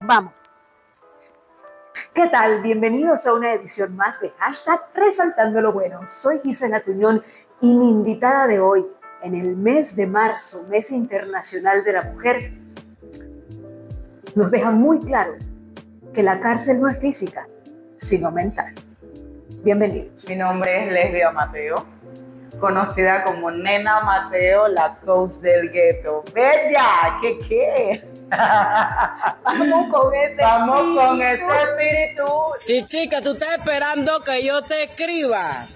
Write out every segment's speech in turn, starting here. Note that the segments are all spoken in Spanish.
Vamos. ¿Qué tal? Bienvenidos a una edición más de Hashtag Resaltando lo Bueno. Soy Gisela Tuñón y mi invitada de hoy, en el mes de marzo, Mes Internacional de la Mujer, nos deja muy claro que la cárcel no es física, sino mental. Bienvenidos. Mi nombre es Lesbia Mateo, conocida como Nena Mateo, la coach del gueto. ¡Bella! ¿Qué? Vamos con ese espíritu. Sí, chica, tú estás esperando que yo te escriba.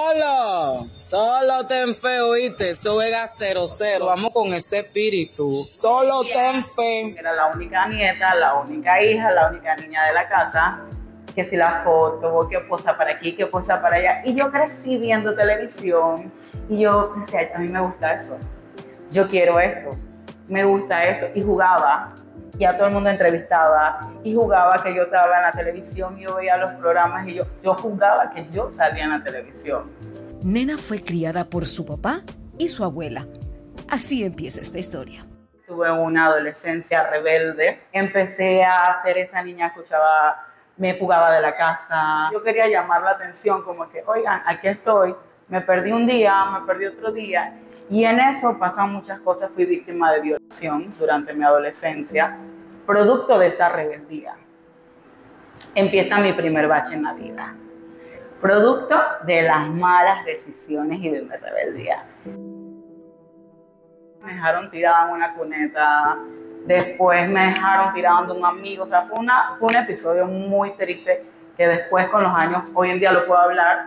Solo ten fe, oíste. Eso Vega 00. Vamos con ese espíritu. Solo ten fe. Era la única nieta, la única hija, la única niña de la casa. Que si la foto, que posa para aquí, que posa para allá. Y yo crecí viendo televisión y yo decía, a mí me gusta eso. Yo quiero eso. Me gusta eso. Y jugaba. Y a todo el mundo entrevistaba. Y jugaba que yo estaba en la televisión y yo veía los programas y yo jugaba que yo salía en la televisión. Nena fue criada por su papá y su abuela. Así empieza esta historia. Tuve una adolescencia rebelde. Empecé a ser esa niña que escuchaba, me fugaba de la casa. Yo quería llamar la atención, como que, oigan, aquí estoy. Me perdí un día, me perdí otro día. Y en eso pasan muchas cosas. Fui víctima de violación durante mi adolescencia, producto de esa rebeldía. Empieza mi primer bache en la vida, producto de las malas decisiones y de mi rebeldía. Me dejaron tirada en una cuneta, después me dejaron tirada de un amigo. O sea, fue un episodio muy triste que después con los años, hoy en día lo puedo hablar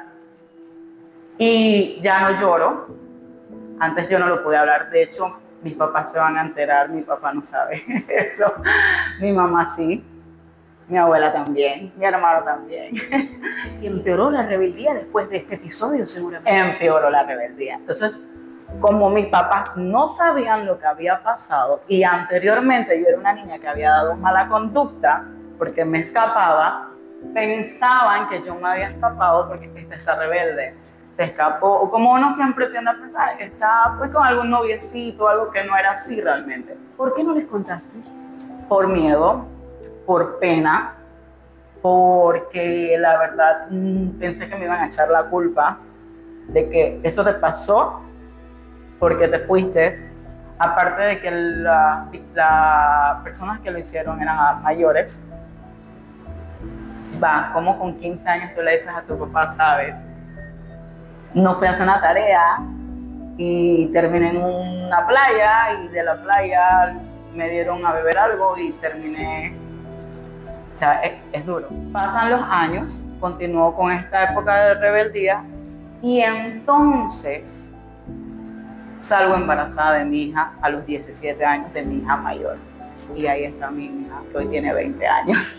y ya no lloro. Antes yo no lo podía hablar, de hecho mis papás se van a enterar, mi papá no sabe eso, mi mamá sí, mi abuela también, mi hermano también. Y empeoró la rebeldía después de este episodio, seguramente. Empeoró la rebeldía. Entonces, como mis papás no sabían lo que había pasado y anteriormente yo era una niña que había dado mala conducta porque me escapaba, pensaban que yo me había escapado porque esta está rebelde. Se escapó, o como uno siempre tiende a pensar, está pues con algún noviecito, algo que no era así realmente. ¿Por qué no les contaste? Por miedo, por pena, porque la verdad pensé que me iban a echar la culpa de que eso te pasó porque te fuiste. Aparte de que las personas que lo hicieron eran mayores. Como con 15 años tú le dices a tu papá, sabes, no fui a hacer una tarea y terminé en una playa y de la playa me dieron a beber algo y terminé. O sea, es duro. Pasan los años, continúo con esta época de rebeldía y entonces salgo embarazada de mi hija a los 17 años, de mi hija mayor. Y ahí está mi hija, que hoy tiene 20 años.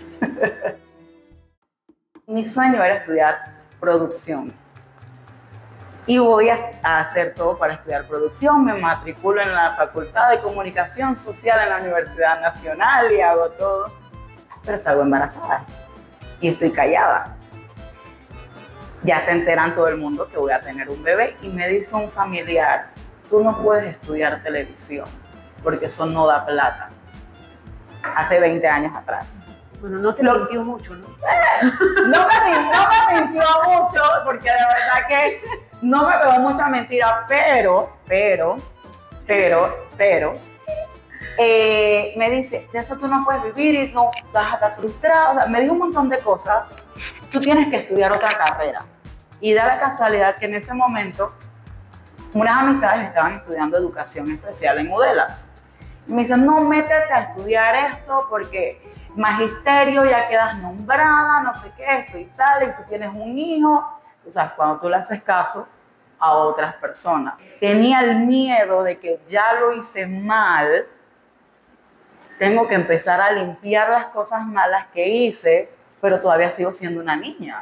Mi sueño era estudiar producción. Y voy a hacer todo para estudiar producción. Me matriculo en la Facultad de Comunicación Social en la Universidad Nacional y hago todo. Pero salgo embarazada y estoy callada. Ya se enteran todo el mundo que voy a tener un bebé y me dice un familiar, tú no puedes estudiar televisión porque eso no da plata. Hace 20 años atrás. Bueno, no te mintió mucho, ¿no? No me mintió mucho, porque de verdad que no me pegó mucha mentira, pero, me dice, de eso tú no puedes vivir y no vas a estar frustrada. O sea, me dijo un montón de cosas. Tú tienes que estudiar otra carrera. Y da la casualidad que en ese momento unas amistades estaban estudiando educación especial en Udelas. Y me dicen, no, métete a estudiar esto porque magisterio, ya quedas nombrada, no sé qué, esto y tal, y tú tienes un hijo. O sea, cuando tú le haces caso a otras personas. Tenía el miedo de que ya lo hice mal, tengo que empezar a limpiar las cosas malas que hice, pero todavía sigo siendo una niña.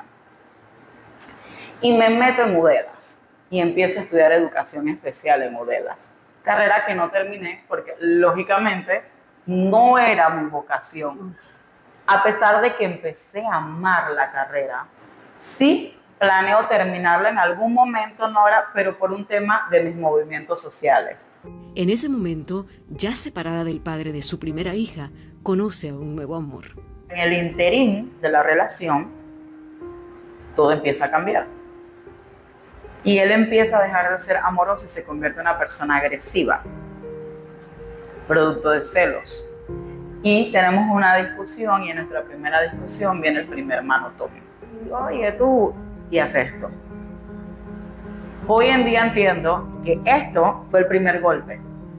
Y me meto en Udelas y empiezo a estudiar educación especial en Udelas. Carrera que no terminé porque, lógicamente, no era mi vocación. A pesar de que empecé a amar la carrera, sí planeo terminarla en algún momento, Nora, pero por un tema de mis movimientos sociales. En ese momento, ya separada del padre de su primera hija, conoce a un nuevo amor. En el interín de la relación, todo empieza a cambiar. Y él empieza a dejar de ser amoroso y se convierte en una persona agresiva, producto de celos. Y tenemos una discusión, y en nuestra primera discusión viene el primer manotón. Y oye, tú, y hace esto. Hoy en día entiendo que esto fue el primer golpe.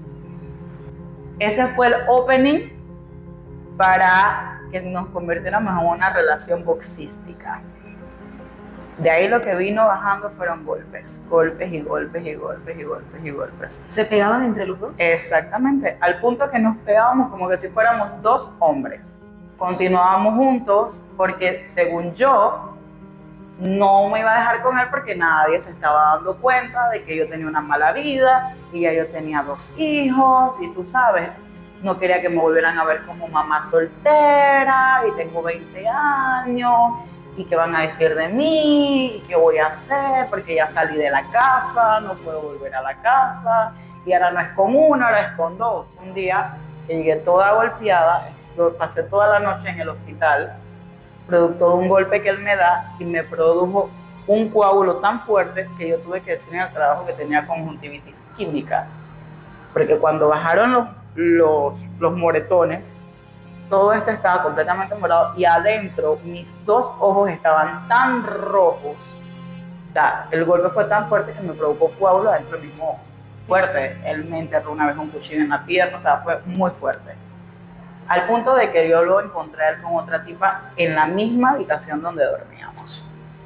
Ese fue el opening para que nos convirtiéramos en una relación boxística. De ahí lo que vino bajando fueron golpes, golpes y golpes y golpes y golpes y golpes. ¿Se pegaban entre los dos? Exactamente, al punto que nos pegábamos como que si fuéramos dos hombres. Continuábamos juntos porque, según yo, no me iba a dejar con él porque nadie se estaba dando cuenta de que yo tenía una mala vida y ya yo tenía 2 hijos y tú sabes, no quería que me volvieran a ver como mamá soltera y tengo 20 años y qué van a decir de mí y qué voy a hacer porque ya salí de la casa, no puedo volver a la casa y ahora no es con uno, ahora es con 2. Un día que llegué toda golpeada, pasé toda la noche en el hospital producto de un golpe que él me da y me produjo un coágulo tan fuerte que yo tuve que decir en el trabajo que tenía conjuntivitis química, porque cuando bajaron los moretones, todo esto estaba completamente morado y adentro mis 2 ojos estaban tan rojos. O sea, el golpe fue tan fuerte que me provocó coágulo adentro del mismo ojo. Fuerte. Él me enterró una vez un cuchillo en la pierna, o sea, fue muy fuerte. Al punto de que yo lo encontré a él con otra tipa en la misma habitación donde dormíamos.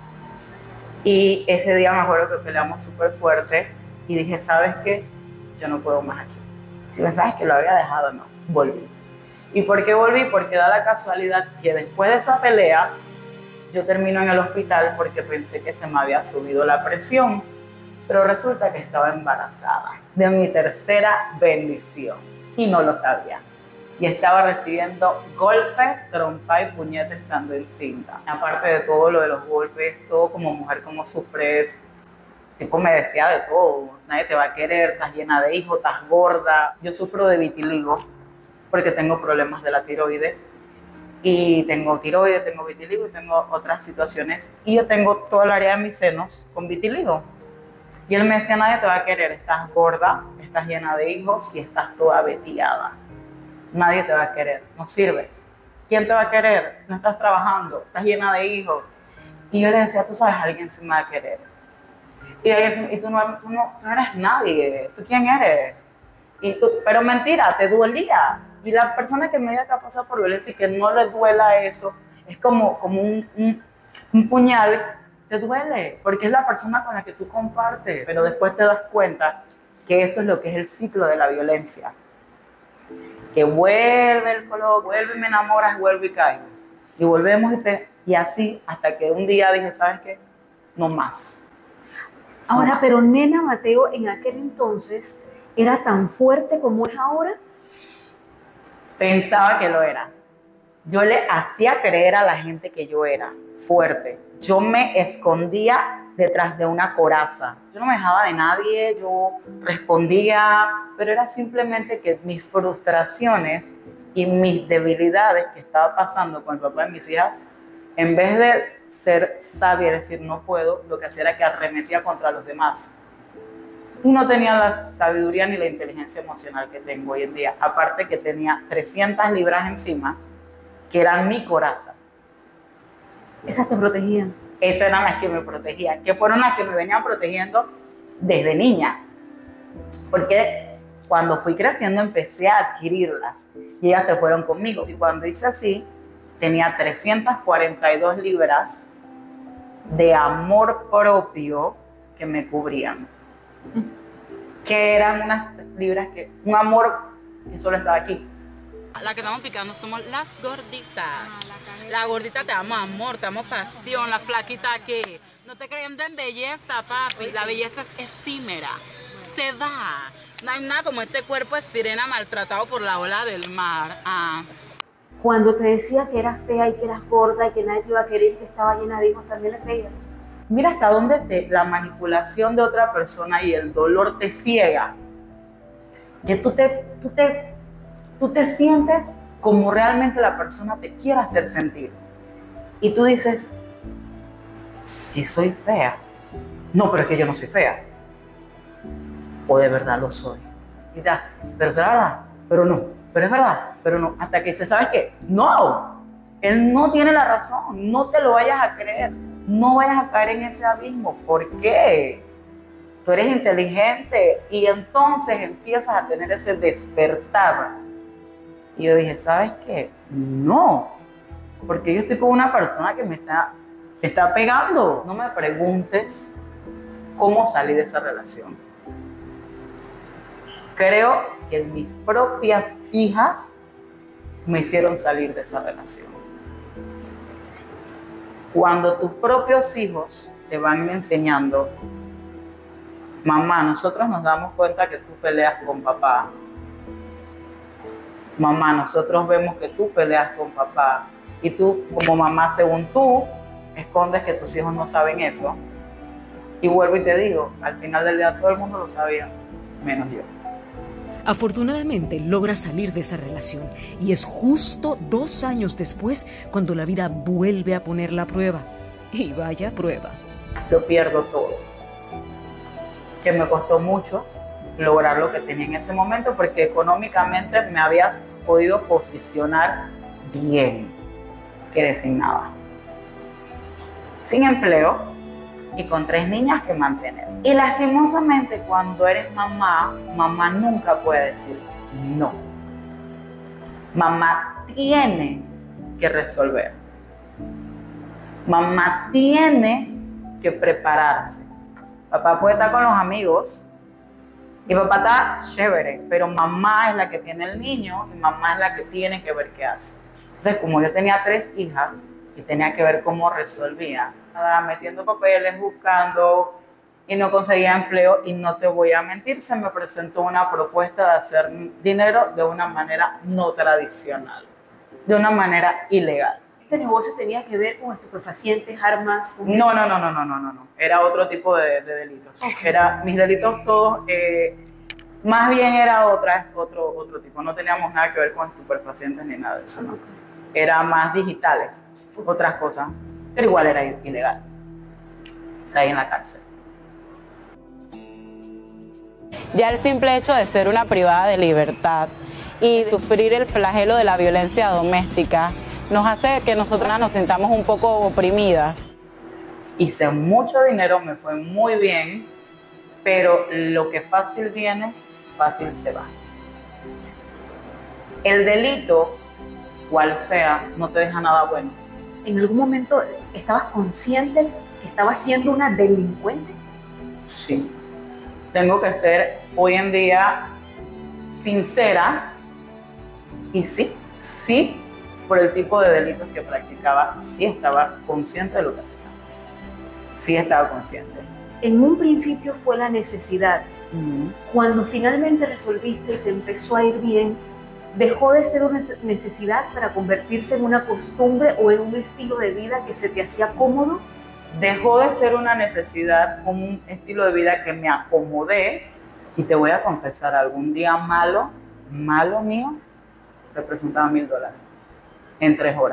Y ese día me acuerdo que peleamos súper fuerte y dije, ¿sabes qué? Yo no puedo más aquí. Si pensabas que lo había dejado, no, volví. ¿Y por qué volví? Porque da la casualidad que después de esa pelea, yo termino en el hospital porque pensé que se me había subido la presión, pero resulta que estaba embarazada de mi tercera bendición y no lo sabía. Y estaba recibiendo golpes, trompa y puñete estando encinta. Aparte de todo lo de los golpes, todo como mujer, como sufres. Tipo me decía de todo, nadie te va a querer, estás llena de hijos, estás gorda. Yo sufro de vitiligo porque tengo problemas de la tiroides. Y tengo tiroides, tengo vitiligo y tengo otras situaciones. Y yo tengo todo el área de mis senos con vitiligo. Y él me decía, nadie te va a querer, estás gorda, estás llena de hijos y estás toda veteada. Nadie te va a querer, no sirves. ¿Quién te va a querer? No estás trabajando, estás llena de hijos. Y yo le decía, tú sabes, alguien se me va a querer. Y ella decía, tú no eres nadie, ¿tú quién eres? Pero mentira, te dolía. Y la persona que me diga que ha pasado por violencia y que no le duela eso, es como un puñal, te duele, porque es la persona con la que tú compartes. Pero después te das cuenta que eso es lo que es el ciclo de la violencia. Que vuelve el color, vuelve y me enamoras, vuelve y caigo. Y volvemos y así hasta que un día dije, ¿sabes qué? No más. Ahora, No más. pero Nena Mateo en aquel entonces era tan fuerte como es ahora. Pensaba que lo era. Yo le hacía creer a la gente que yo era fuerte. Yo me escondía detrás de una coraza. Yo no me dejaba de nadie, yo respondía, pero era simplemente que mis frustraciones y mis debilidades que estaba pasando con el papá de mis hijas, en vez de ser sabia y decir no puedo, lo que hacía era que arremetía contra los demás. Y no tenía la sabiduría ni la inteligencia emocional que tengo hoy en día. Aparte que tenía 300 libras encima, que eran mi coraza. Esas te protegían. Esas eran las que me protegían, que fueron las que me venían protegiendo desde niña. Porque cuando fui creciendo empecé a adquirirlas y ellas se fueron conmigo. Y cuando hice así, tenía 342 libras de amor propio que me cubrían. Que eran unas libras un amor que solo estaba aquí. La que estamos picando somos las gorditas. La gordita te damos amor, te damos pasión. La flaquita que no te creyendo en belleza, papi. La belleza es efímera, se va. No hay nada como este cuerpo de sirena maltratado por la ola del mar. Cuando te decía que eras fea y que eras gorda y que nadie te iba a querer y que estaba llena de hijos, ¿también le creías? Mira hasta dónde la manipulación de otra persona y el dolor te ciega. Que tú te sientes como realmente la persona te quiera hacer sentir. Y tú dices, si soy fea. No, pero es que yo no soy fea. O de verdad lo soy. Y ya, pero será verdad, pero no, pero es verdad, pero no. Hasta que dices, ¿sabes qué? No, él no tiene la razón, no te lo vayas a creer, no vayas a caer en ese abismo. ¿Por qué? Tú eres inteligente y entonces empiezas a tener ese despertar. Y yo dije, ¿sabes qué? No, porque yo estoy con una persona que me está pegando. No me preguntes cómo salí de esa relación. Creo que mis propias hijas me hicieron salir de esa relación. Cuando tus propios hijos te van enseñando, mamá, nosotros nos damos cuenta que tú peleas con papá. Mamá, nosotros vemos que tú peleas con papá. Y tú, como mamá, según tú, escondes que tus hijos no saben eso. Y vuelvo y te digo, al final del día todo el mundo lo sabía, menos yo. Afortunadamente logra salir de esa relación y es justo 2 años después cuando la vida vuelve a ponerla a prueba. Y vaya prueba. Lo pierdo todo. Que me costó mucho lograr lo que tenía en ese momento porque económicamente me habías podido posicionar bien. Quedé sin nada. Sin empleo y con 3 niñas que mantener. Y lastimosamente cuando eres mamá, mamá nunca puede decir no. Mamá tiene que resolver. Mamá tiene que prepararse. Papá puede estar con los amigos y papá está chévere, pero mamá es la que tiene el niño y mamá es la que tiene que ver qué hace. Entonces, como yo tenía 3 hijas y tenía que ver cómo resolvía, metiendo papeles, buscando y no conseguía empleo, y no te voy a mentir, se me presentó una propuesta de hacer dinero de una manera no tradicional, de una manera ilegal. ¿Este negocio tenía que ver con estupefacientes, armas? No. Era otro tipo de delitos. Okay. Mis delitos todos, más bien era otro tipo. No teníamos nada que ver con estupefacientes ni nada de eso, ¿no? Era más digitales, otras cosas, pero igual era ilegal. Caí en la cárcel. Ya el simple hecho de ser una privada de libertad y sufrir el flagelo de la violencia doméstica nos hace que nosotras nos sintamos un poco oprimidas. Hice mucho dinero, me fue muy bien, pero lo que fácil viene, fácil se va. El delito, cual sea, no te deja nada bueno. ¿En algún momento estabas consciente que estabas siendo una delincuente? Sí. Tengo que ser hoy en día sincera y sí, por el tipo de delitos que practicaba, sí estaba consciente de lo que hacía. Sí estaba consciente. En un principio fue la necesidad. Cuando finalmente resolviste y te empezó a ir bien, ¿dejó de ser una necesidad para convertirse en una costumbre o en un estilo de vida que se te hacía cómodo? Dejó de ser una necesidad, un estilo de vida que me acomodé. Y te voy a confesar, algún día malo mío, representaba $1000 en 3 horas.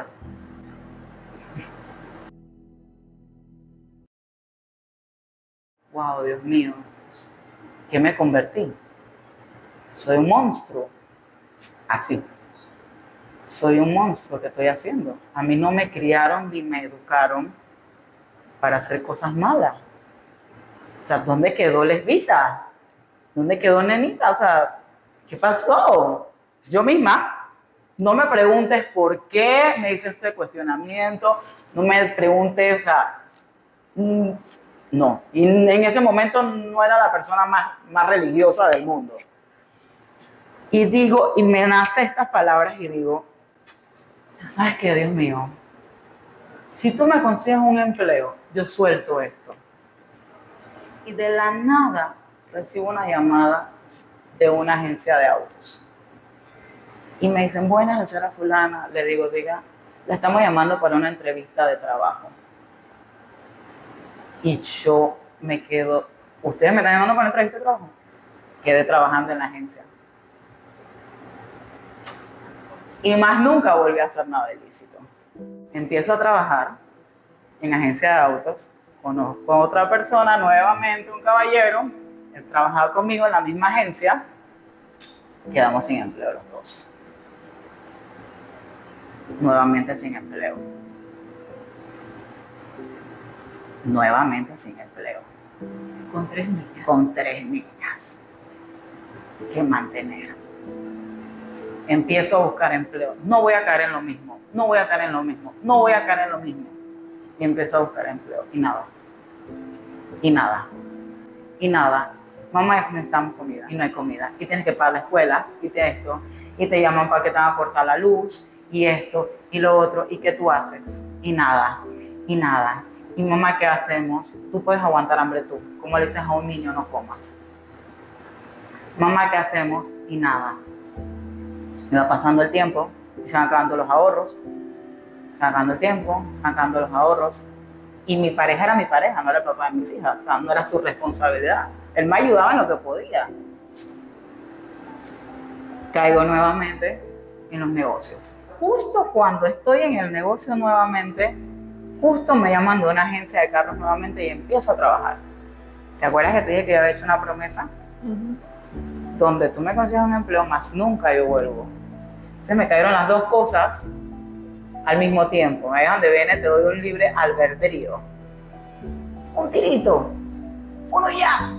Wow, Dios mío, ¿qué me convertí? Soy un monstruo. Así. Soy un monstruo que estoy haciendo. A mí no me criaron ni me educaron para hacer cosas malas. O sea, ¿dónde quedó lesbita? ¿Dónde quedó nenita? O sea, ¿qué pasó? Yo misma, no me preguntes por qué me hice este cuestionamiento, no me preguntes, o sea, no. Y en ese momento no era la persona más religiosa del mundo. Y digo, y me nacen estas palabras y digo, ¿sabes qué, Dios mío? Si tú me consigues un empleo, yo suelto esto. Y de la nada recibo una llamada de una agencia de autos. Y me dicen, buenas, la señora fulana. Le digo, diga, la estamos llamando para una entrevista de trabajo. Y yo me quedo, ¿ustedes me están llamando para una entrevista de trabajo? Quedé trabajando en la agencia. Y más nunca volví a hacer nada ilícito. Empiezo a trabajar en agencia de autos. Conozco a otra persona, nuevamente un caballero. Él trabajaba conmigo en la misma agencia. Quedamos sin empleo los dos. Nuevamente sin empleo. Nuevamente sin empleo. Con 3 niñas. Con 3 niñas que mantener. Empiezo a buscar empleo. No voy a caer en lo mismo. No voy a caer en lo mismo. No voy a caer en lo mismo. Y empiezo a buscar empleo. Y nada. Y nada. Y nada. Mamá, necesitamos comida. Y no hay comida. Y tienes que pagar la escuela. Y esto. Y te llaman para que te van a cortar la luz. Y esto. Y lo otro. ¿Y qué tú haces? Y nada. Y nada. Y mamá, ¿qué hacemos? Tú puedes aguantar hambre tú. Como le dices a un niño, no comas. Mamá, ¿qué hacemos? Y nada. Me va pasando el tiempo y se van acabando los ahorros. Se va acabando el tiempo, se van acabando los ahorros. Y mi pareja era mi pareja, no era el papá de mis hijas. O sea, no era su responsabilidad. Él me ayudaba en lo que podía. Caigo nuevamente en los negocios. Justo cuando estoy en el negocio nuevamente, justo me llaman de una agencia de carros nuevamente y empiezo a trabajar. ¿Te acuerdas que te dije que yo había hecho una promesa? Donde tú me consigues un empleo, más nunca yo vuelvo. Se me cayeron las dos cosas al mismo tiempo. Ahí es donde viene, te doy un libre albedrío. Un tirito. Uno ya.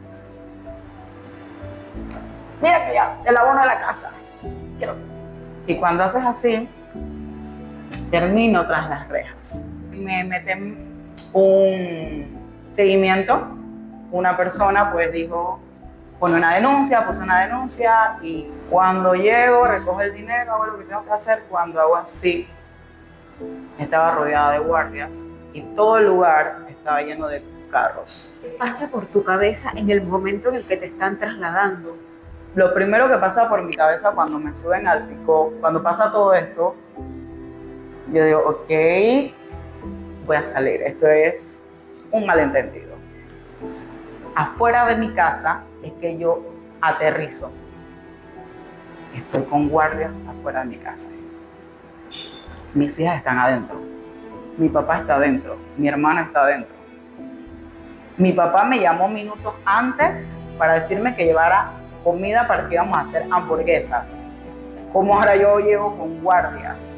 Mira que ya, el abono de la casa. Y cuando haces así, termino tras las rejas. Me meten un seguimiento. Una persona pues dijo, puse una denuncia y cuando llego, recojo el dinero, hago lo que tengo que hacer. Cuando hago así, estaba rodeada de guardias y todo el lugar estaba lleno de carros. ¿Qué pasa por tu cabeza en el momento en el que te están trasladando? Lo primero que pasa por mi cabeza cuando me suben al pick-up, cuando pasa todo esto, yo digo, ok, voy a salir. Esto es un malentendido. Afuera de mi casa es que yo aterrizo. Estoy con guardias afuera de mi casa. Mis hijas están adentro. Mi papá está adentro. Mi hermana está adentro. Mi papá me llamó minutos antes para decirme que llevara comida para que íbamos a hacer hamburguesas. ¿Cómo ahora yo llego con guardias?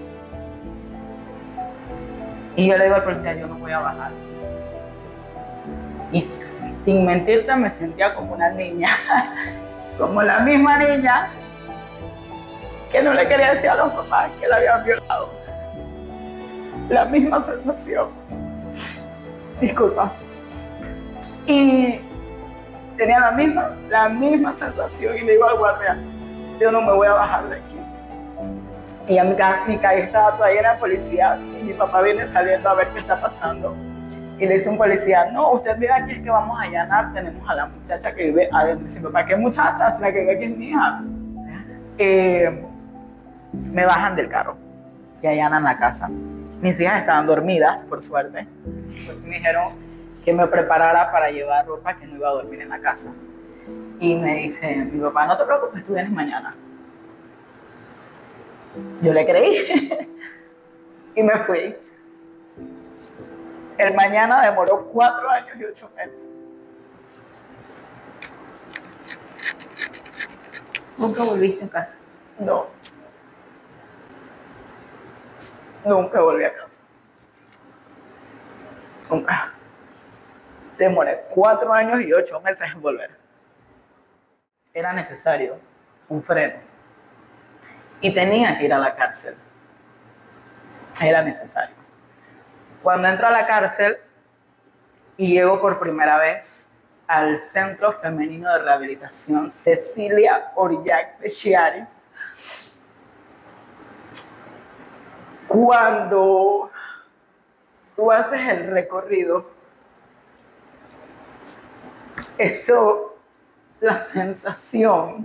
Y yo le digo al policía, yo no voy a bajar. Y sin mentirte, me sentía como una niña, como la misma niña que no le quería decir a los papás que la habían violado. La misma sensación. Disculpa. Y tenía la misma sensación y le digo al guardia, yo no me voy a bajar de aquí. Y ya mi calle estaba toda llena de policías y mi papá viene saliendo a ver qué está pasando. Y le dice un policía, no, usted vive aquí, es que vamos a allanar, tenemos a la muchacha que vive adentro. Y dice, papá, ¿qué muchacha? Es la que vive aquí, es mi hija. Me bajan del carro y allanan la casa. Mis hijas estaban dormidas, por suerte. Pues me dijeron que me preparara para llevar ropa, que no iba a dormir en la casa. Y me dice mi papá, no te preocupes, tú vienes mañana. Yo le creí y me fui. El mañana demoró 4 años y 8 meses. ¿Nunca volviste a casa? No. Nunca volví a casa. Nunca. Demoré 4 años y 8 meses en volver. Era necesario un freno. Y tenía que ir a la cárcel. Era necesario. Cuando entro a la cárcel y llego por primera vez al Centro Femenino de Rehabilitación Cecilia Orillac de Chiari, cuando tú haces el recorrido, la sensación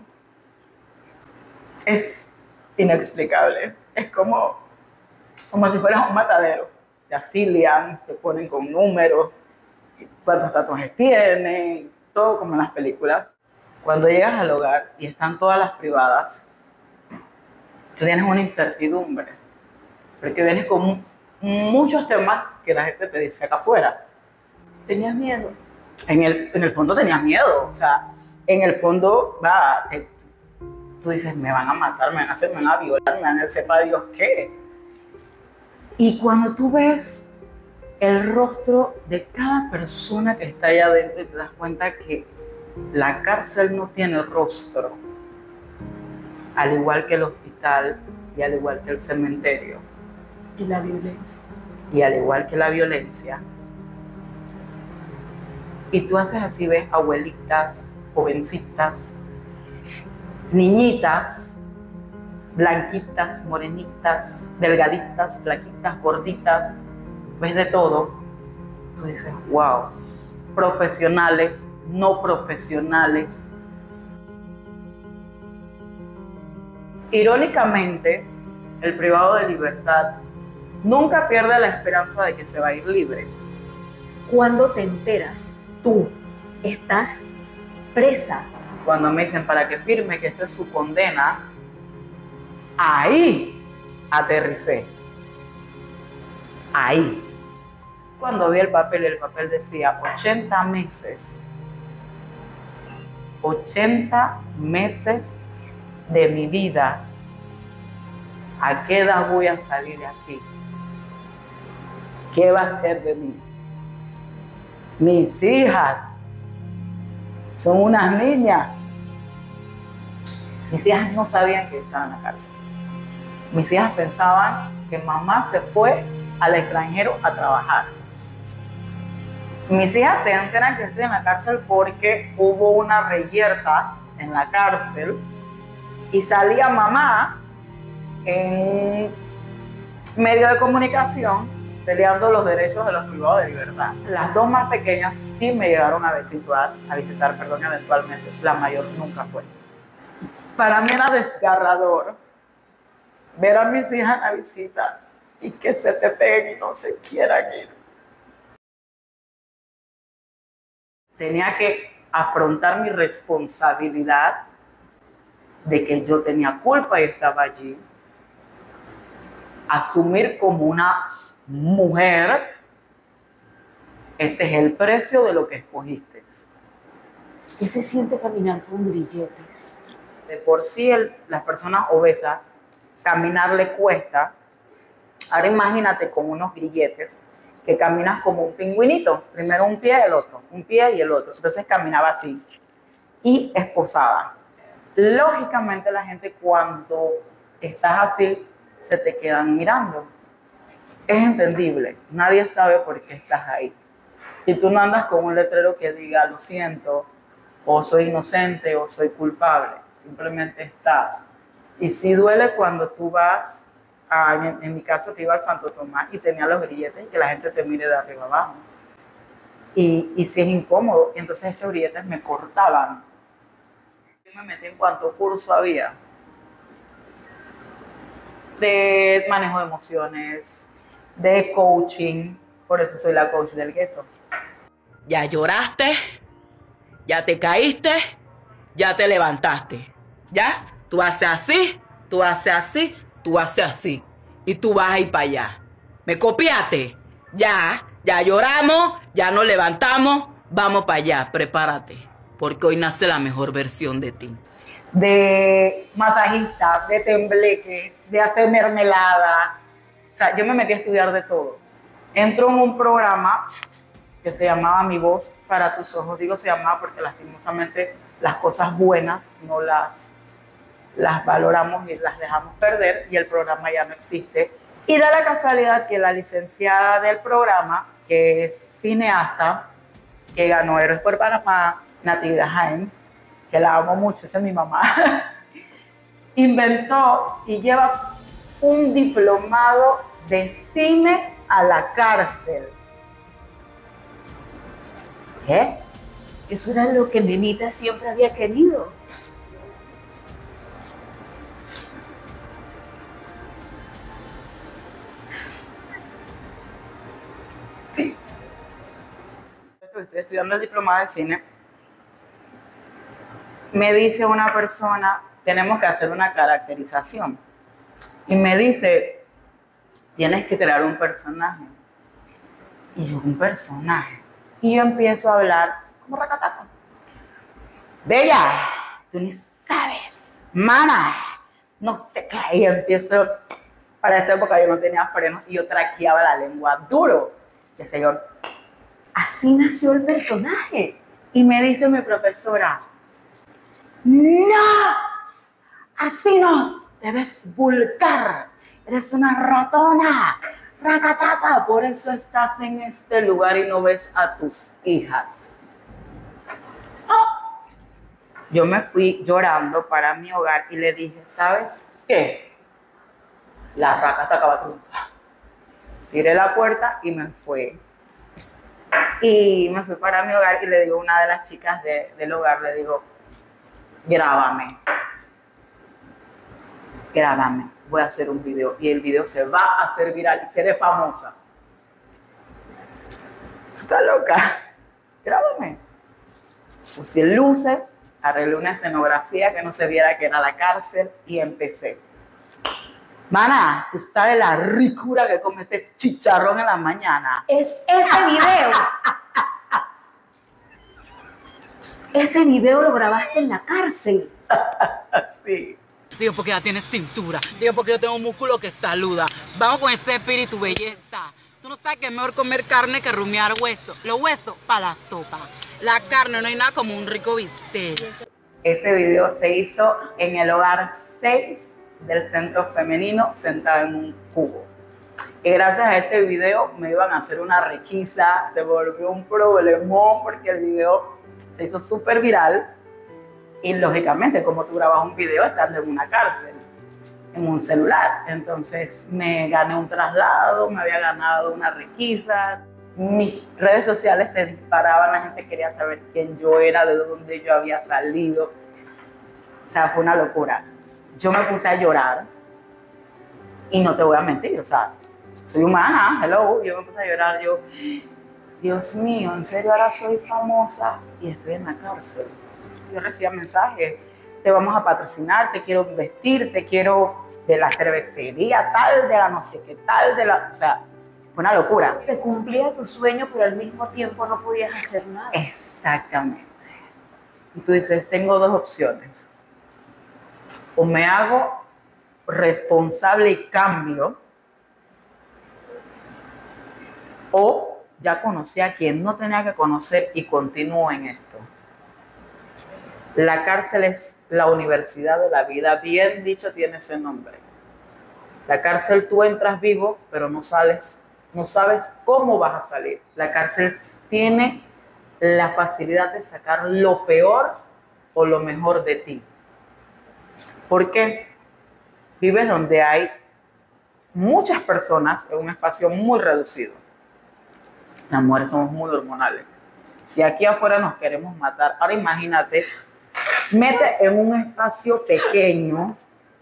es inexplicable. Es como si fueras un matadero. Te afilian, te ponen con números, cuántos tatuajes tienen, todo como en las películas. Cuando llegas al hogar y están todas las privadas, tú tienes una incertidumbre, porque vienes con muchos temas que la gente te dice acá afuera. ¿Tenías miedo? En el fondo tenías miedo, o sea, en el fondo, tú dices, me van a matar, me van a hacer, me van a violar, me van a hacer para Dios qué. Y cuando tú ves el rostro de cada persona que está allá adentro y te das cuenta que la cárcel no tiene rostro, al igual que el hospital y al igual que el cementerio. Y la violencia. Y al igual que la violencia. Y tú haces así, ves abuelitas, jovencitas, niñitas, blanquitas, morenitas, delgaditas, flaquitas, gorditas, ves de todo. Tú dices, wow, profesionales, no profesionales. Irónicamente, el privado de libertad nunca pierde la esperanza de que se va a ir libre. Cuando te enteras, tú estás presa. Cuando me dicen para que firme que esta es su condena, ahí aterricé. Ahí. Cuando vi el papel decía 80 meses. 80 meses de mi vida. ¿A qué edad voy a salir de aquí? ¿Qué va a ser de mí? Mis hijas son unas niñas. Mis hijas no sabían que estaba en la cárcel. Mis hijas pensaban que mamá se fue al extranjero a trabajar. Mis hijas se enteran que estoy en la cárcel porque hubo una reyerta en la cárcel y salía mamá en medio de comunicación peleando los derechos de los privados de libertad. Las dos más pequeñas sí me llegaron a visitar, eventualmente. La mayor nunca fue. Para mí era desgarrador ver a mis hijas en la visita y que se te peguen y no se quieran ir. Tenía que afrontar mi responsabilidad de que yo tenía culpa y estaba allí. Asumir como una mujer, este es el precio de lo que escogiste. ¿Qué se siente caminar con grilletes? De por sí las personas obesas, caminar le cuesta. Ahora imagínate con unos grilletes que caminas como un pingüinito. Primero un pie, el otro, un pie y el otro. Entonces caminaba así y esposada. Lógicamente la gente cuando estás así se te quedan mirando. Es entendible, nadie sabe por qué estás ahí. Y tú no andas con un letrero que diga lo siento, o soy inocente, o soy culpable. Simplemente estás. Y sí duele cuando tú vas, en mi caso que iba al Santo Tomás y tenía los grilletes y que la gente te mire de arriba abajo. Y sí es incómodo. Y entonces esos grilletes me cortaban. Yo me metí en cuanto curso había de manejo de emociones, de coaching, por eso soy la coach del gueto. Ya lloraste, ya te caíste, ya te levantaste. ¿Ya? Tú haces así, tú haces así, tú haces así. Y tú vas a ir para allá. ¿Me copiaste? Ya lloramos, ya nos levantamos, vamos para allá, prepárate. Porque hoy nace la mejor versión de ti. De masajista, de tembleque, de hacer mermelada. O sea, yo me metí a estudiar de todo. Entro en un programa que se llamaba Mi Voz para tus ojos. Digo se llamaba porque lastimosamente las cosas buenas no las valoramos y las dejamos perder y el programa ya no existe. Y da la casualidad que la licenciada del programa, que es cineasta, que ganó Héroes por Panamá, Natividad Jaén, que la amo mucho, esa es mi mamá, inventó y lleva un diplomado de cine a la cárcel. ¿Qué? Eso era lo que Nenita siempre había querido. Sí. Estoy estudiando el diplomado de cine. Me dice una persona, tenemos que hacer una caracterización. Y me dice, tienes que crear un personaje. Y yo, un personaje. Y yo empiezo a hablar como racataca. Bella, tú ni sabes, mana, no sé qué. Y empiezo, para esa época yo no tenía frenos y yo traqueaba la lengua duro. Y el señor, Así nació el personaje. y me dice mi profesora, no, así no, debes vulgar, eres una ratona, racataca, por eso estás en este lugar y no ves a tus hijas. Yo me fui llorando para mi hogar y le dije, ¿sabes qué? La racataca va a triunfar. Tiré la puerta y me fui. Y me fui para mi hogar y le digo a una de las chicas del hogar, le digo, grábame, voy a hacer un video y el video se va a hacer viral y seré famosa. ¿Estás loca? Grábame. Puse luces, arreglé una escenografía que no se viera que era la cárcel y empecé. Mana, tú sabes la ricura que come este chicharrón en la mañana. Es ese video. Ese video lo grabaste en la cárcel. Sí. Digo, porque ya tienes cintura. Digo, porque yo tengo un músculo que saluda. Vamos con ese espíritu, belleza. Tú no sabes que es mejor comer carne que rumiar hueso. Los huesos para la sopa. La carne, no hay nada como un rico bistec. Ese video se hizo en el hogar 6 del centro femenino, sentada en un cubo. Y gracias a ese video me iban a hacer una requisa, se volvió un problemón porque el video se hizo súper viral. Y lógicamente, como tú grabas un video estando en una cárcel, en un celular. Entonces me gané un traslado, me había ganado una requisa. Mis redes sociales se disparaban, la gente quería saber quién yo era, de dónde yo había salido. O sea, fue una locura. Yo me puse a llorar y no te voy a mentir, o sea, soy humana, hello. Yo me puse a llorar, yo, Dios mío, en serio ahora soy famosa y estoy en la cárcel. Yo recibía mensajes, te vamos a patrocinar, te quiero vestir, te quiero de la cervecería tal, de la no sé qué tal, de la, o sea, fue una locura. Se cumplía tu sueño, pero al mismo tiempo no podías hacer nada. Exactamente. Y tú dices, tengo dos opciones. O me hago responsable y cambio, o ya conocí a quien no tenía que conocer y continúo en esto. La cárcel es la universidad de la vida, bien dicho tiene ese nombre. La cárcel tú entras vivo, pero no sales, no sabes cómo vas a salir. La cárcel tiene la facilidad de sacar lo peor o lo mejor de ti. ¿Por qué? Vives donde hay muchas personas en un espacio muy reducido. Las mujeres somos muy hormonales. Si aquí afuera nos queremos matar, ahora imagínate, mete en un espacio pequeño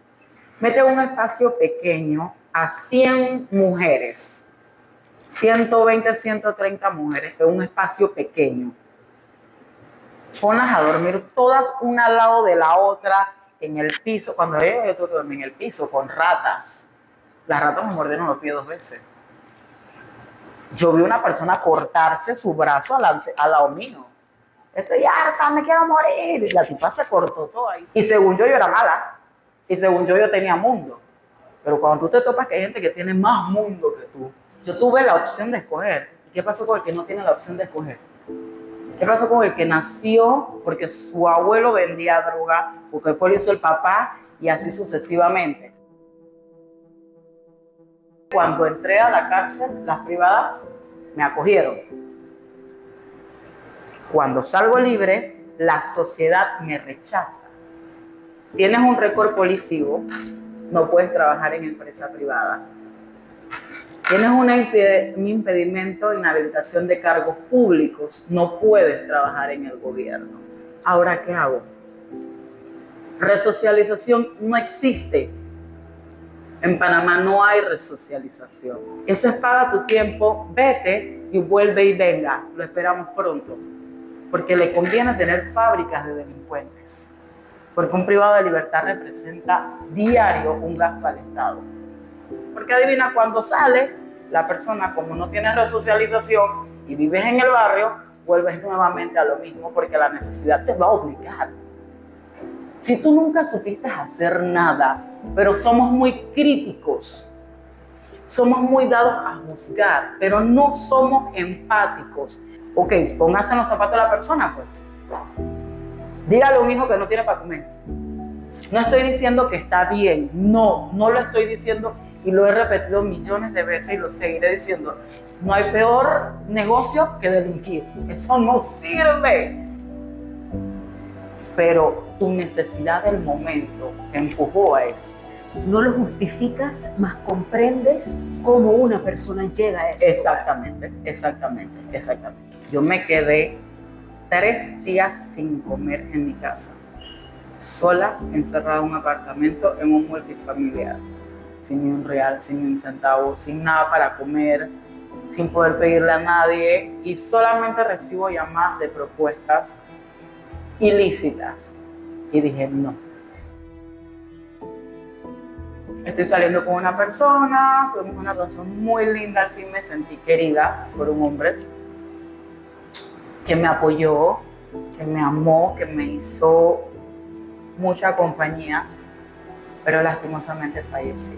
a 100 mujeres, 120, 130 mujeres en un espacio pequeño. Ponlas a dormir todas una al lado de la otra en el piso. Cuando yo tuve que dormir en el piso con ratas. Las ratas me mordieron los pies 2 veces. Yo vi una persona cortarse su brazo al lado mío. Estoy harta, me quiero morir. Y la tipa se cortó todo ahí. Y según yo era mala. Y según yo tenía mundo. Pero cuando tú te topas que hay gente que tiene más mundo que tú. Yo tuve la opción de escoger. ¿Y qué pasó con el que no tiene la opción de escoger? ¿Qué pasó con el que nació porque su abuelo vendía droga, porque después lo hizo el papá y así sucesivamente? Cuando entré a la cárcel, las privadas me acogieron. Cuando salgo libre, la sociedad me rechaza. Tienes un récord policivo, no puedes trabajar en empresa privada. Tienes un impedimento de inhabilitación de cargos públicos, no puedes trabajar en el gobierno. Ahora, ¿qué hago? Resocialización no existe. En Panamá no hay resocialización. Eso es paga tu tiempo, vete y vuelve y venga. Lo esperamos pronto. Porque le conviene tener fábricas de delincuentes. Porque un privado de libertad representa diario un gasto al Estado. Porque adivina, cuando sale, la persona, como no tiene resocialización y vives en el barrio, vuelves nuevamente a lo mismo porque la necesidad te va a obligar. Si tú nunca supiste hacer nada, pero somos muy críticos, somos muy dados a juzgar, pero no somos empáticos. Ok, póngase en los zapatos de la persona, pues. Dígale a un hijo que no tiene para comer. No estoy diciendo que está bien, no lo estoy diciendo y lo he repetido millones de veces y lo seguiré diciendo. No hay peor negocio que delinquir. Eso no sirve. Pero tu necesidad del momento te empujó a eso. No lo justificas, mas comprendes cómo una persona llega a eso. Exactamente. Yo me quedé 3 días sin comer en mi casa, sola, encerrada en un apartamento, en un multifamiliar, sin ni un real, sin ni un centavo, sin nada para comer, sin poder pedirle a nadie, y solamente recibo llamadas de propuestas ilícitas. Y dije, no. Estoy saliendo con una persona, tuvimos una relación muy linda, al fin me sentí querida por un hombre que me apoyó, que me amó, que me hizo mucha compañía, pero lastimosamente falleció.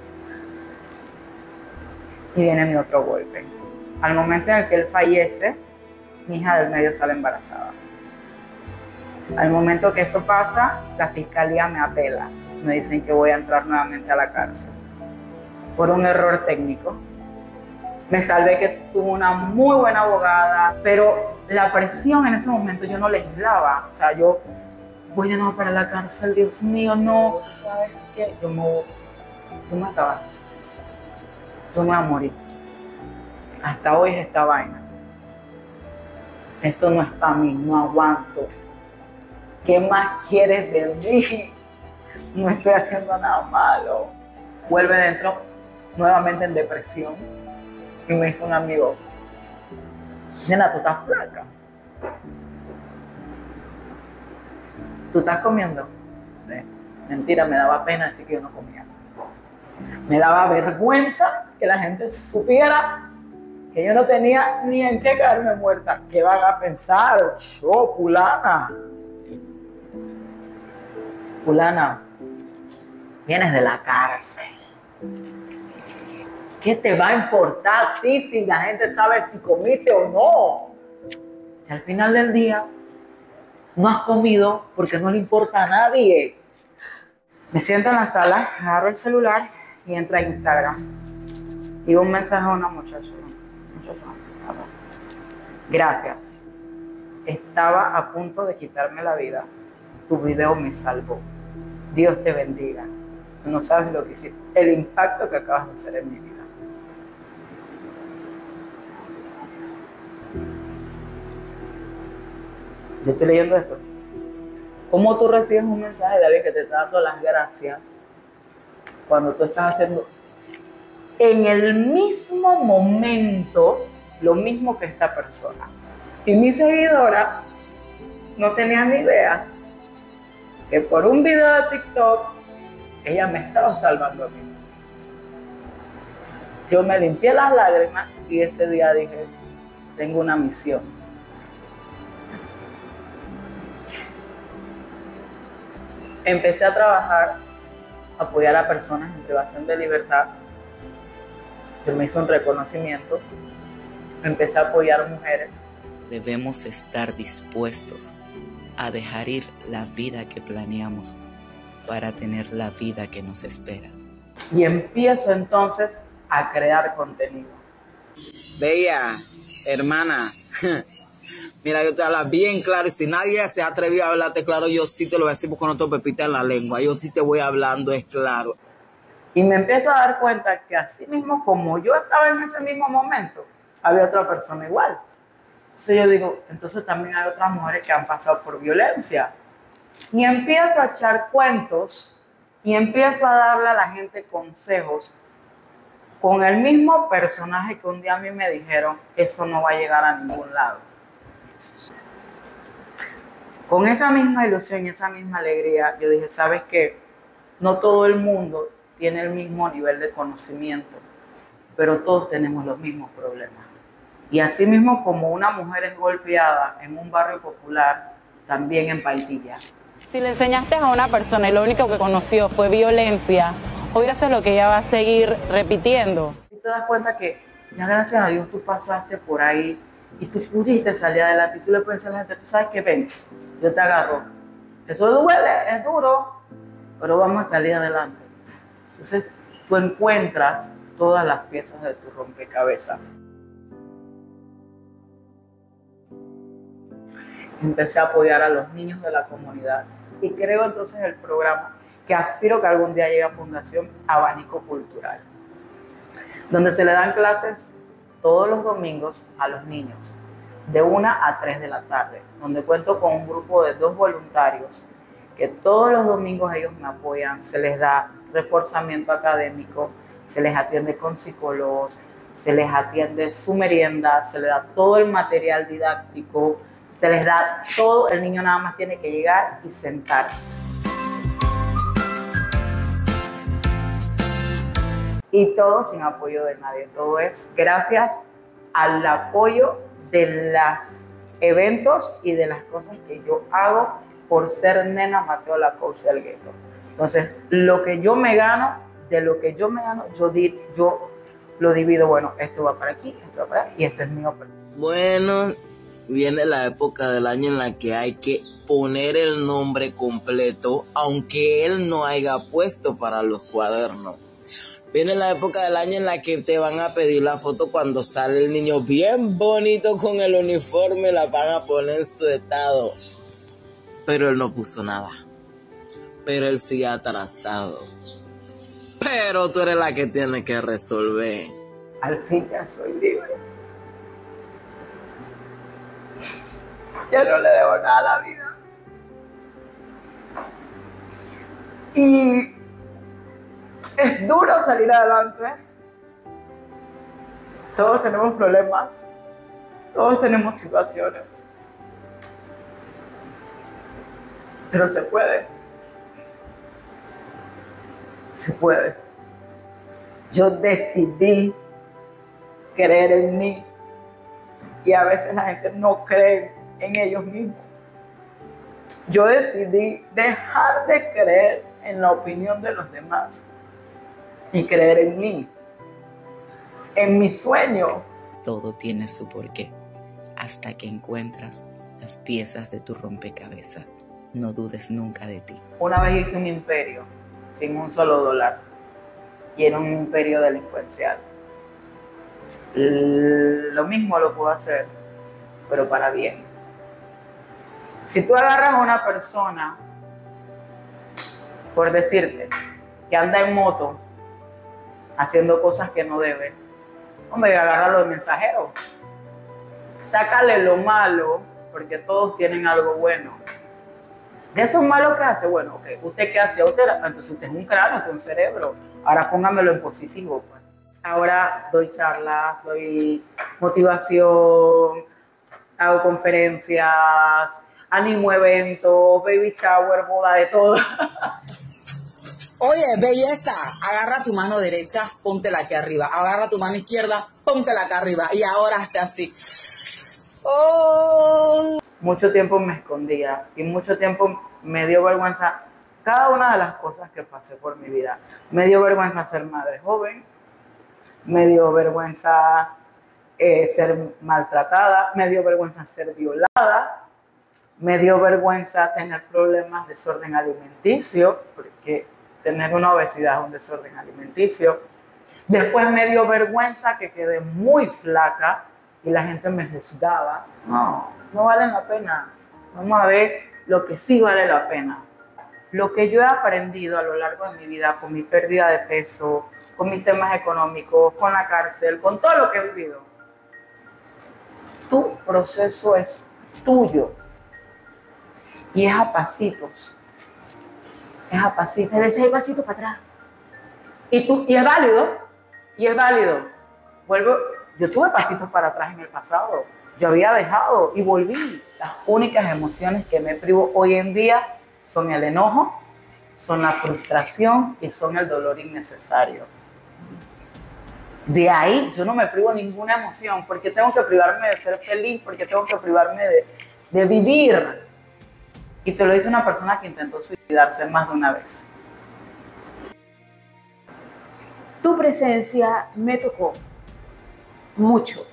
Y viene mi otro golpe. Al momento en el que él fallece, mi hija del medio sale embarazada. Al momento que eso pasa, la fiscalía me apela. Me dicen que voy a entrar nuevamente a la cárcel por un error técnico. Me salvé que tuvo una muy buena abogada, pero la presión en ese momento yo no legislaba. O sea, yo voy de nuevo para la cárcel, Dios mío, no. ¿Sabes qué? Yo me voy a acabar. Yo me voy a morir. Hasta hoy es esta vaina. Esto no es para mí, no aguanto. ¿Qué más quieres de mí? No estoy haciendo nada malo. Vuelve dentro, nuevamente en depresión. Y me dice un amigo, nena, tú estás flaca. ¿Tú estás comiendo? Mentira, me daba pena decir que yo no comía. Me daba vergüenza que la gente supiera que yo no tenía ni en qué caerme muerta. ¿Qué van a pensar? Yo, fulana, vienes de la cárcel. ¿Qué te va a importar a ti si la gente sabe si comiste o no? Si al final del día no has comido porque no le importa a nadie. Me siento en la sala, agarro el celular y entro a Instagram. Y un mensaje a una muchacha. Gracias. Estaba a punto de quitarme la vida. Tu video me salvó. Dios te bendiga. No sabes lo que hiciste, el impacto que acabas de hacer en mi vida. Yo estoy leyendo esto. ¿Cómo tú recibes un mensaje de alguien que te está dando las gracias cuando tú estás haciendo en el mismo momento lo mismo que esta persona? Y mi seguidora no tenía ni idea que por un video de TikTok ella me estaba salvando a mí. Yo me limpié las lágrimas y ese día dije, tengo una misión. Empecé a trabajar, a apoyar a personas en privación de libertad. Se me hizo un reconocimiento. Empecé a apoyar mujeres. Debemos estar dispuestos a dejar ir la vida que planeamos para tener la vida que nos espera. Y empiezo entonces a crear contenido. Bella, hermana, mira, yo te hablo bien claro y si nadie se ha atrevido a hablarte claro, yo sí te lo voy a decir con otro pepita en la lengua. Yo sí te voy hablando, es claro. Y me empiezo a dar cuenta que así mismo como yo estaba en ese mismo momento, había otra persona igual. Entonces yo digo, entonces también hay otras mujeres que han pasado por violencia. Y empiezo a echar cuentos y empiezo a darle a la gente consejos con el mismo personaje que un día a mí me dijeron, eso no va a llegar a ningún lado. Con esa misma ilusión y esa misma alegría, yo dije, ¿sabes qué? No todo el mundo tiene el mismo nivel de conocimiento, pero todos tenemos los mismos problemas. Y así mismo como una mujer es golpeada en un barrio popular, también en Paitilla. Si le enseñaste a una persona y lo único que conoció fue violencia, hoy eso es lo que ella va a seguir repitiendo. Y te das cuenta que ya gracias a Dios tú pasaste por ahí y tú pudiste salir adelante y tú le puedes decir a la gente, tú sabes que ven, yo te agarro. Eso duele, es duro, pero vamos a salir adelante. Entonces tú encuentras todas las piezas de tu rompecabezas. Empecé a apoyar a los niños de la comunidad y creo entonces el programa que aspiro que algún día llegue a Fundación Abanico Cultural, donde se le dan clases todos los domingos a los niños, de 1 a 3 de la tarde, donde cuento con un grupo de 2 voluntarios que todos los domingos ellos me apoyan, se les da reforzamiento académico, se les atiende con psicólogos, se les atiende su merienda, se les da todo el material didáctico, se les da todo, el niño nada más tiene que llegar y sentarse. Y todo sin apoyo de nadie, todo es gracias al apoyo de los eventos y de las cosas que yo hago por ser Nena Mateo, la coach del gueto. Entonces, lo que yo me gano, de lo que yo me gano, yo lo divido, bueno, esto va para aquí, esto va para allá, y esto es mío. Bueno, viene la época del año en la que hay que poner el nombre completo, aunque él no haya puesto para los cuadernos. Viene la época del año en la que te van a pedir la foto cuando sale el niño bien bonito con el uniforme, la van a poner en su estado. Pero él no puso nada. Pero él sigue atrasado. Pero tú eres la que tiene que resolver. Al fin ya soy libre. Ya no le debo nada a la vida. Y es duro salir adelante. Todos tenemos problemas. Todos tenemos situaciones. Pero se puede. Se puede. Yo decidí creer en mí. Y a veces la gente no cree en ellos mismos. Yo decidí dejar de creer en la opinión de los demás y creer en mí, en mi sueño. Todo tiene su porqué, hasta que encuentras las piezas de tu rompecabezas. No dudes nunca de ti. Una vez hice un imperio sin un solo dólar y era un imperio delincuencial. Lo mismo lo puedo hacer, pero para bien. Si tú agarras a una persona, por decirte, que anda en moto, haciendo cosas que no debe, hombre, agárralo de mensajero. Sácale lo malo, porque todos tienen algo bueno. De esos malos que hace, bueno, okay, ¿usted qué hace? Entonces usted es un cráneo, usted es un cerebro. Ahora póngamelo en positivo, pues. Ahora doy charlas, doy motivación, hago conferencias, animo eventos, baby shower, boda, de todo. Oye, belleza, agarra tu mano derecha, póntela aquí arriba. Agarra tu mano izquierda, póntela acá arriba. Y ahora hazte así. Oh. Mucho tiempo me escondía y mucho tiempo me dio vergüenza cada una de las cosas que pasé por mi vida. Me dio vergüenza ser madre joven, me dio vergüenza ser maltratada, me dio vergüenza ser violada, me dio vergüenza tener problemas de desorden alimenticio, porque tener una obesidad es un desorden alimenticio. Después me dio vergüenza que quedé muy flaca y la gente me juzgaba. No valen la pena. Vamos a ver lo que sí vale la pena. Lo que yo he aprendido a lo largo de mi vida con mi pérdida de peso, con mis temas económicos, con la cárcel, con todo lo que he vivido. Tu proceso es tuyo. Y es a pasitos. Es a pasitos. Debe ser pasito para atrás. Y es válido. Y es válido. Yo tuve pasitos para atrás en el pasado. Yo había dejado y volví. Las únicas emociones que me privo hoy en día son el enojo, son la frustración y son el dolor innecesario. De ahí yo no me privo ninguna emoción, porque tengo que privarme de ser feliz, porque tengo que privarme de vivir. Y te lo dice una persona que intentó suicidarse más de una vez. Tu presencia me tocó mucho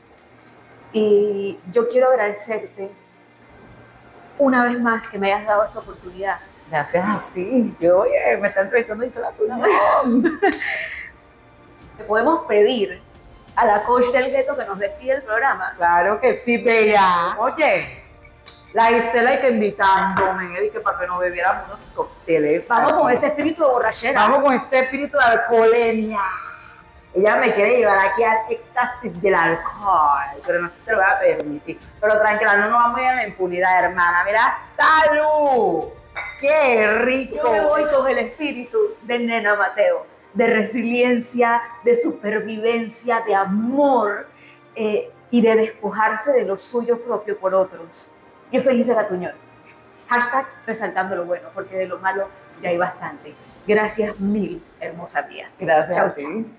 y yo quiero agradecerte una vez más que me hayas dado esta oportunidad. Gracias a ti. Yo, oye, me está entrevistando Gisela Tuñón. Te podemos pedir a la coach del gueto que nos despide el programa. Claro que sí, bella. Oye, la Gisela hay que invitarnos, que para que nos bebiéramos unos cócteles. Vamos con ese espíritu de borrachera. Vamos con este espíritu de alcoholemia. Ella me quiere llevar aquí al éxtasis del alcohol, pero no se lo voy a permitir. Pero tranquila, no nos vamos a ir a la impunidad, hermana. Mira, ¡salud! ¡Qué rico! Yo me voy con el espíritu de Nena Mateo, de resiliencia, de supervivencia, de amor y de despojarse de lo suyo propio por otros. Yo soy Gisela Tuñón. Hashtag resaltando lo bueno, porque de lo malo ya hay bastante. Gracias mil, hermosa mía. Gracias Chao, a ti.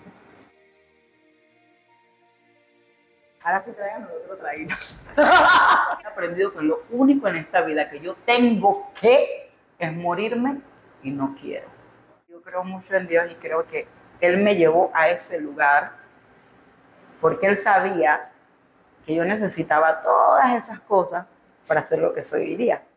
Ahora que traigan otro traído. He aprendido que lo único en esta vida que yo tengo que es morirme y no quiero. Yo creo mucho en Dios y creo que Él me llevó a ese lugar porque Él sabía que yo necesitaba todas esas cosas para hacer lo que soy hoy día.